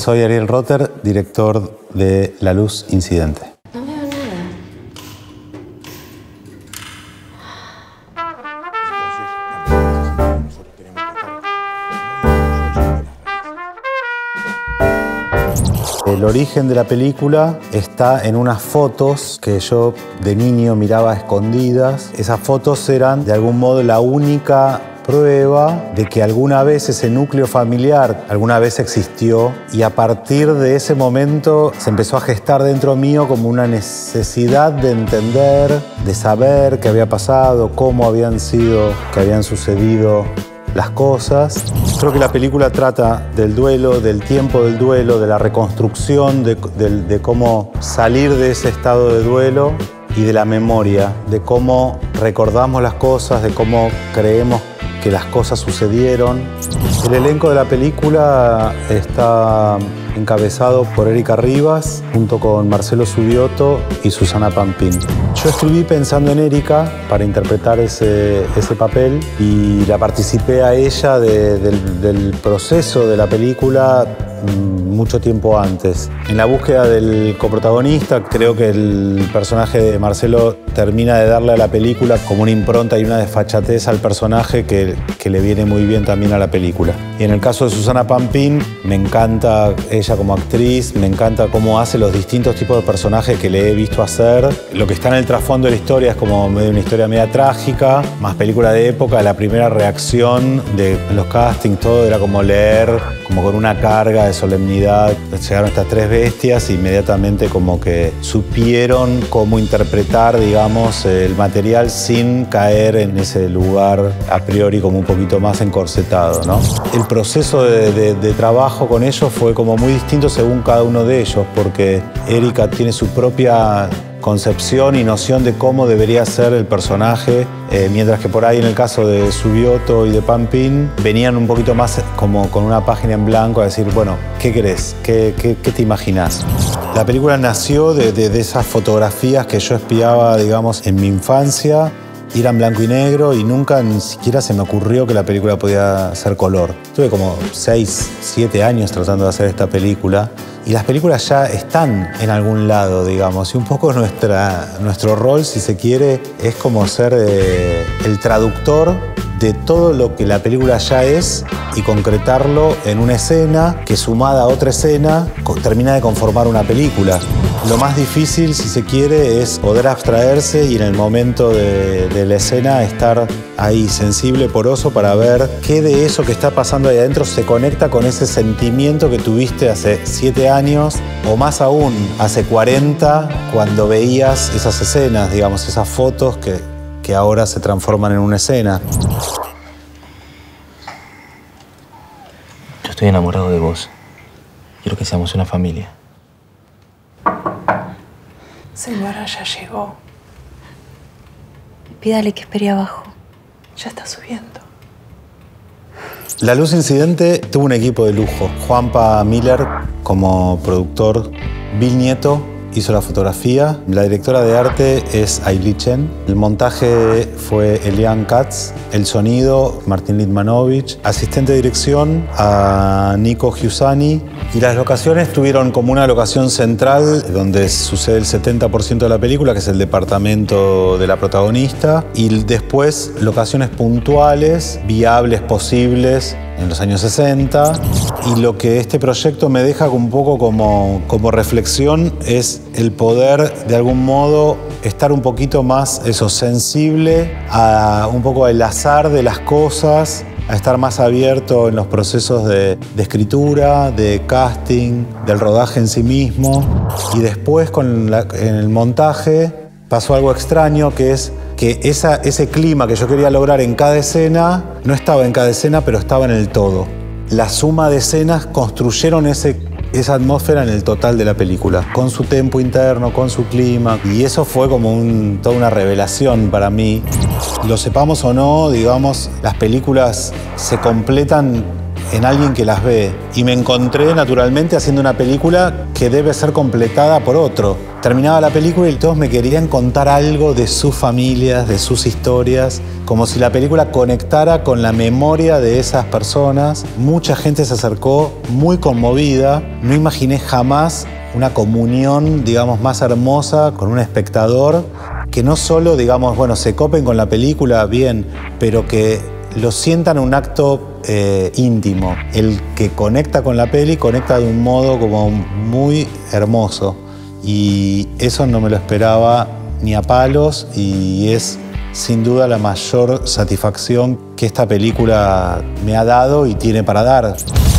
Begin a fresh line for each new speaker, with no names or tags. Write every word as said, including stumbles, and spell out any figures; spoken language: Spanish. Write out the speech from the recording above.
Soy Ariel Rotter, director de La Luz Incidente.
No veo nada.
El origen de la película está en unas fotos que yo de niño miraba a escondidas. Esas fotos eran de algún modo la única prueba de que alguna vez ese núcleo familiar alguna vez existió, y a partir de ese momento se empezó a gestar dentro mío como una necesidad de entender, de saber qué había pasado, cómo habían sido, qué habían sucedido las cosas. Creo que la película trata del duelo, del tiempo del duelo, de la reconstrucción, de, de, de cómo salir de ese estado de duelo y de la memoria, de cómo recordamos las cosas, de cómo creemos que las cosas sucedieron. El elenco de la película está encabezado por Erika Rivas, junto con Marcelo Subioto y Susana Pampín. Yo escribí pensando en Erika para interpretar ese, ese papel, y la participé a ella de, del, del proceso de la película mucho tiempo antes. En la búsqueda del coprotagonista, creo que el personaje de Marcelo termina de darle a la película como una impronta y una desfachatez al personaje que, que le viene muy bien también a la película. Y en el caso de Susana Pampín, me encanta ella como actriz, me encanta cómo hace los distintos tipos de personajes que le he visto hacer. Lo que está en el trasfondo de la historia es como medio una historia media trágica, más película de época. La primera reacción de los castings, todo era como leer, como con una carga de solemnidad. Llegaron estas tres bestias e inmediatamente como que supieron cómo interpretar, digamos, el material sin caer en ese lugar a priori como un poquito más encorsetado, ¿no? El proceso de, de, de trabajo con ellos fue como muy distinto según cada uno de ellos, porque Erika tiene su propia concepción y noción de cómo debería ser el personaje, eh, mientras que por ahí en el caso de Subioto y de Pampín venían un poquito más como con una página en blanco a decir, bueno, ¿qué querés? ¿Qué, qué, qué te imaginás? La película nació de, de, de esas fotografías que yo espiaba, digamos, en mi infancia. Eran blanco y negro y nunca ni siquiera se me ocurrió que la película podía ser color. Tuve como seis, siete años tratando de hacer esta película, y las películas ya están en algún lado, digamos, y un poco nuestra, nuestro rol, si se quiere, es como ser eh, el traductor de todo lo que la película ya es y concretarlo en una escena que, sumada a otra escena, termina de conformar una película. Lo más difícil, si se quiere, es poder abstraerse y en el momento de, de la escena estar ahí sensible, poroso, para ver qué de eso que está pasando ahí adentro se conecta con ese sentimiento que tuviste hace siete años o más aún hace cuarenta, cuando veías esas escenas, digamos, esas fotos que, que ahora se transforman en una escena.
Yo estoy enamorado de vos. Quiero que seamos una familia.
Señora, ya llegó.
Pídale que espere abajo.
Ya está subiendo.
La Luz Incidente tuvo un equipo de lujo. Juanpa Miller como productor, Bill Nieto hizo la fotografía, la directora de arte es Ailey Chen, el montaje fue Elian Katz, el sonido Martín Litmanovich, asistente de dirección a Nico Giussani, y las locaciones tuvieron como una locación central donde sucede el setenta por ciento de la película, que es el departamento de la protagonista, y después locaciones puntuales, viables, posibles, en los años sesenta. Y lo que este proyecto me deja un poco como, como reflexión es el poder, de algún modo, estar un poquito más eso, sensible a un poco al azar de las cosas, a estar más abierto en los procesos de, de escritura, de casting, del rodaje en sí mismo. Y después, con la, en el montaje, pasó algo extraño, que es que esa, ese clima que yo quería lograr en cada escena no estaba en cada escena, pero estaba en el todo. La suma de escenas construyeron ese, esa atmósfera en el total de la película, con su tempo interno, con su clima, y eso fue como un, toda una revelación para mí. Lo sepamos o no, digamos, las películas se completan en alguien que las ve. Y me encontré naturalmente haciendo una película que debe ser completada por otro. Terminaba la película y todos me querían contar algo de sus familias, de sus historias, como si la película conectara con la memoria de esas personas. Mucha gente se acercó muy conmovida. No imaginé jamás una comunión, digamos, más hermosa con un espectador que no solo, digamos, bueno, se copen con la película, bien, pero que lo sientan un acto eh, íntimo. El que conecta con la peli conecta de un modo como muy hermoso. Y eso no me lo esperaba ni a palos y es sin duda la mayor satisfacción que esta película me ha dado y tiene para dar.